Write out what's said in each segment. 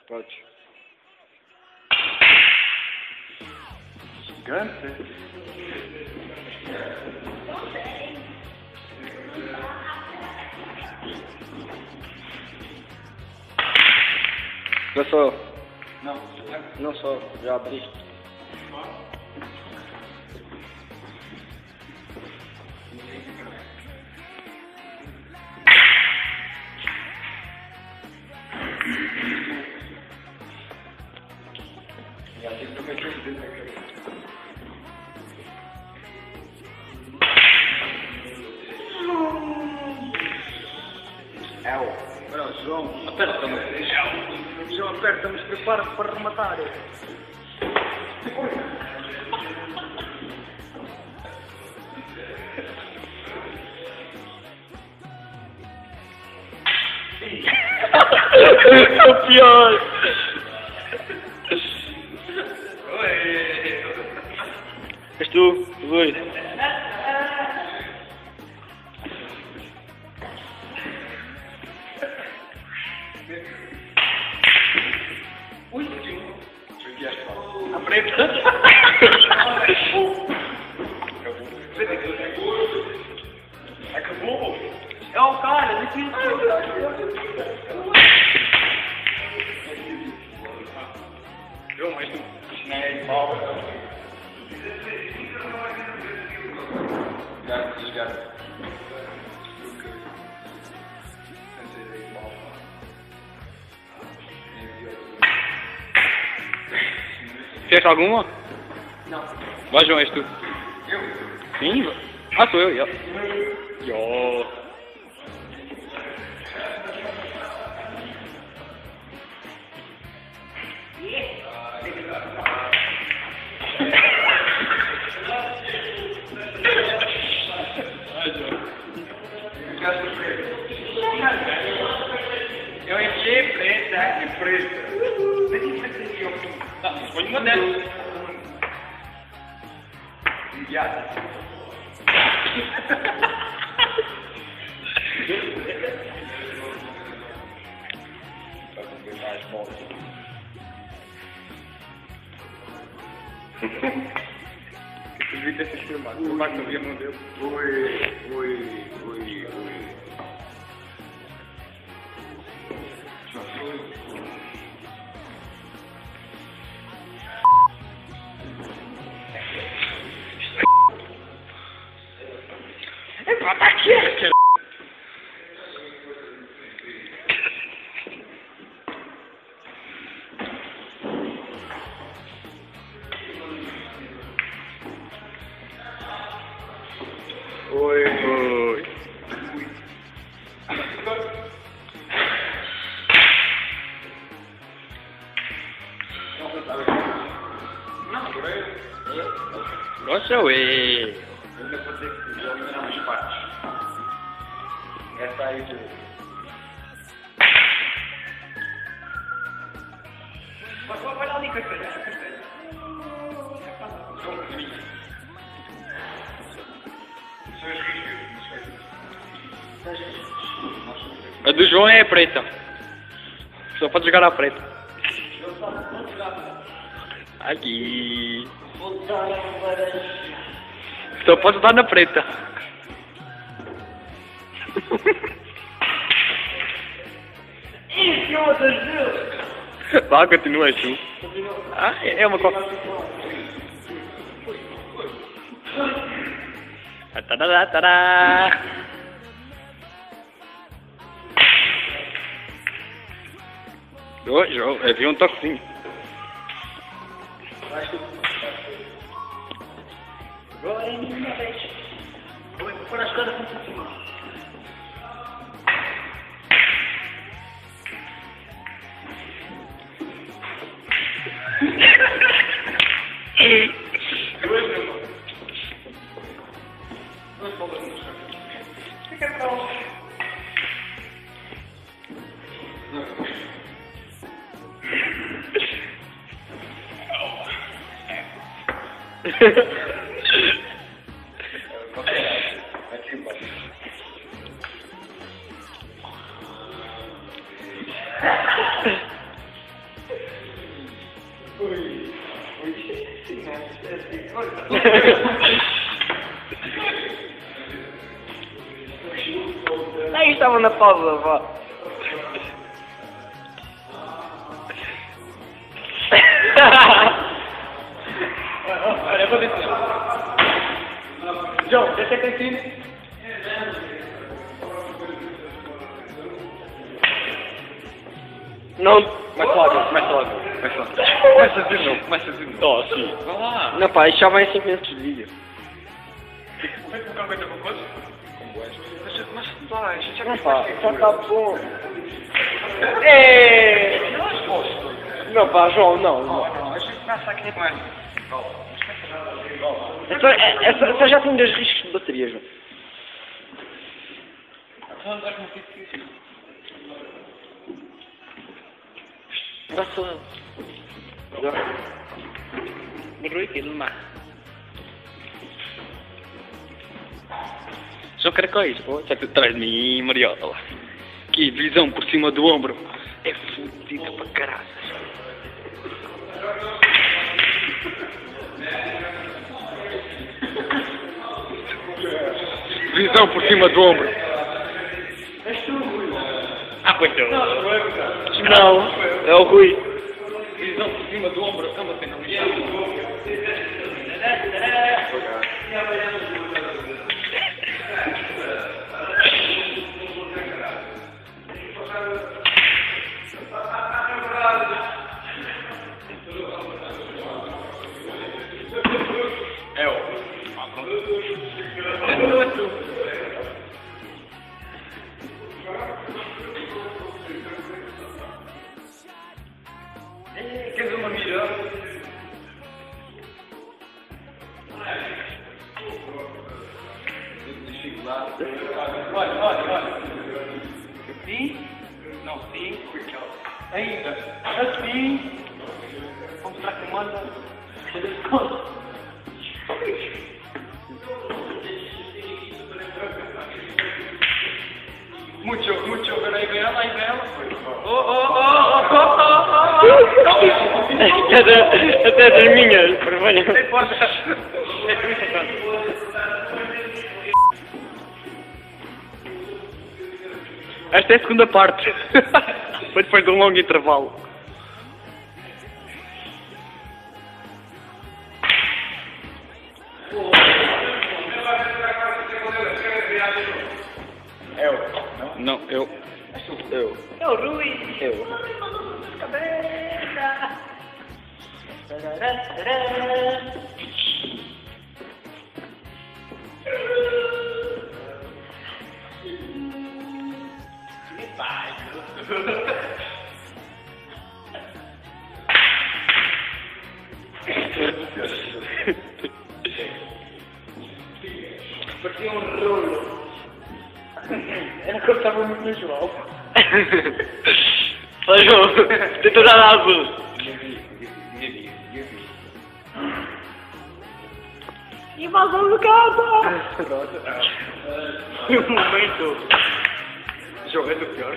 Podes. Gigante. Não sou. Não. Não sou. Já abri. Olha, João, aperta-me. João, aperta-me, prepara-te para rematar. É o pior. És tu, Luís. Ui, a preta. Acabou. É o cara, difícil. João, mas tu não é mal. Desligado. Fez alguma? Não. Vai, João, és tu. Eu? Sim. Ah, sou eu. Yo. Eu enfiei preta e preta. Não, põe uma dessas. Viado. Vai completar as voltas. Eu devia ter sido filmado. O Marco não via a mão dele. Oi. Tá aqui. Oi. Nossa, ué. Ainda vou ter que eliminar as partes. Essa aí de... Vai dar ali, café. A do João é preta. Só pode jogar a preta. Aqui. Só pode dar na preta. Vá, continua assim. Ah, é uma coisa. Tarará. João, havia um toquezinho. Agora é minha vez. Vou pôr as coisas por cima. Fica pronto. Aí estava na pausa, vá. Olha, eu vou descer. João, desce aqui em cima. Não. Começa logo. Começa de novo. Oh, sim. Vai lá. Não, pá, isso já vai em 5 minutos de vídeo. Vai colocar coisa com coisa? Mas vai, já Não, pá, já tá bom. É. Não, pá, João, não. A gente começa aqui com essa. Essa já tem 2 riscos de bateria, João. Dá só. Rui, aquilo má. Só caracóis, sai atrás de mim, Mariota. Que visão por cima do ombro. É fodida para caraças. Visão por cima do ombro. És tu, Rui. Ah, pois eu. Não, é o Rui. Visão por cima do ombro. Calma, tem não. É o. Queres uma mira? Olha. Assim? Não, sim. Ainda. Assim. Vamos para a comanda. Mucho, pero ahí veo. Oh. Até das minhas, por Não importa. Esta é a segunda parte. Foi depois de um longo intervalo. Não, eu. É o Rui. Cabeça. Parecia um rolo. Era que eu estava muito no João. Ó, João, tenta dar água. E mais um bocado. Um momento. João, é do pior.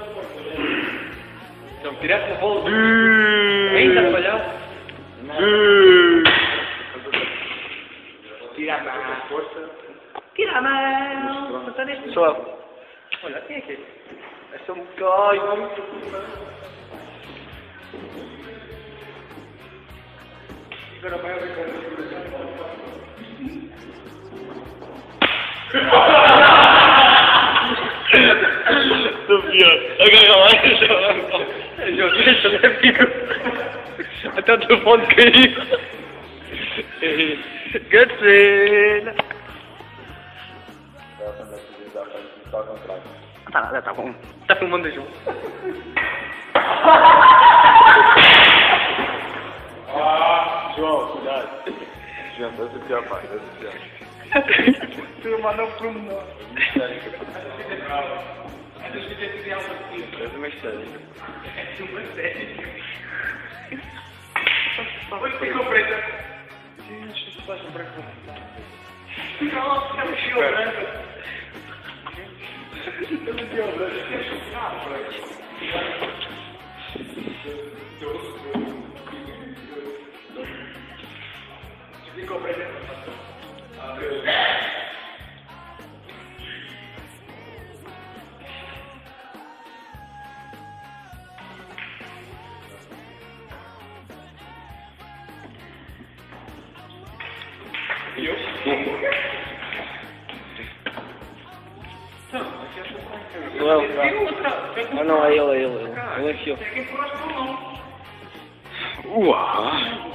Então, tiraste a bola. Ainda a falhar? Tira a mão. Força. Tira a mão. Só. Olha, quem é que é? É só um bocado. Agora vai ver como Estou pior. Agora vai. João, deixa eu ver, fico. Até o telefone caiu. Gacena. Tá bom. Tá filmando o João. João, cuidado. João, essa é a pior parte, essa é a pior. Tu mandou para um nó. Essa é mais séria. É uma série. Onde ficou preta? Gente, tu faz um branco. Nossa, ela ficou branca. Ah não, é ele. Ele enfiou. Uau!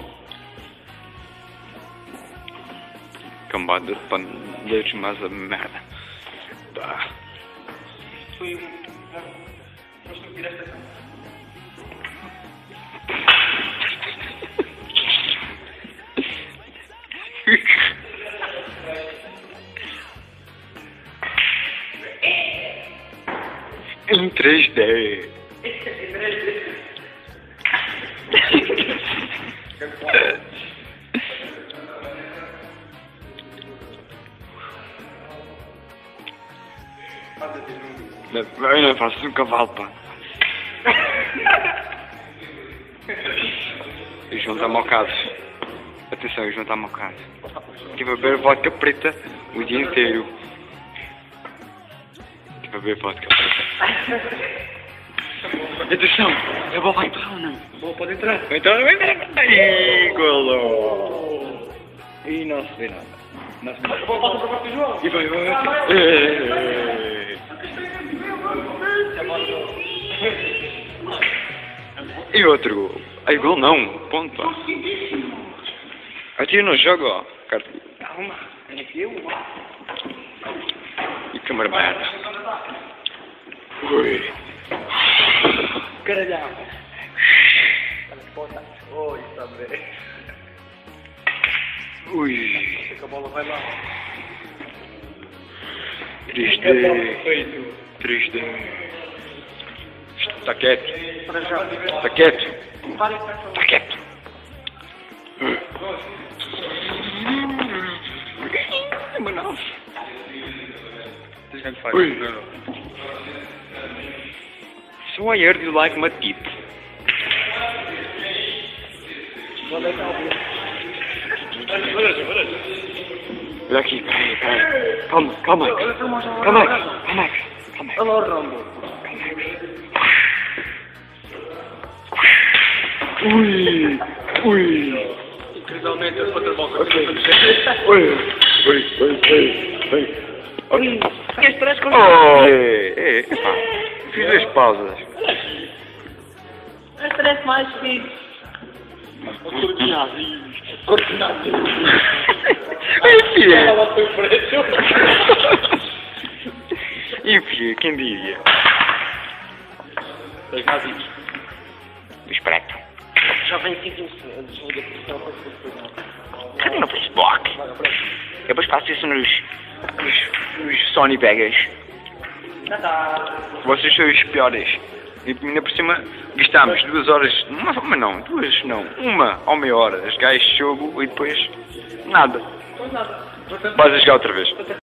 Cambada de panelheiros, mas a merda. Tá. Foi um... Mas tu tiraste essa. Em 3D. Eu não faço um cavalo, pá. O João está mocado. Atenção, o João está mocado. Estive a beber vodka preta o dia inteiro. Estive a beber vodka preta. Atenção, a bola vai entrar ou não? A bola pode entrar. Vai entrar, vai entrar. Ai, golo. E não se vê nada. A bola passa para o João. E vai. E outro gol. Ai, gol não, ponto. Atira no jogo, ó. Calma, é que eu. E câmara merda. Ui. Caralhão. Oi, está bem. Ui. A bola vai lá. 3D. 3D. Está quieto. Está quieto. Está quieto. Mano. Ui. So I heard you like my teeth. Olha aqui, peraí. Calma. Olha o Rambo. Ui. Incrivelmente, eu vou ter bola. Ui. Queres três com Fiz 2 pausas. as três mais fixe. Enfia, quem diria? Dois nazios. Espreito. Já vem 5 desliga a posição para depois. Cadê no Facebook? Eu depois faço isso nos Sony Vegas. Já está. Vocês são os piores. E ainda por cima gastámos 2 horas, uma ou meia hora a jogar este jogo e depois nada. Vais a jogar outra vez.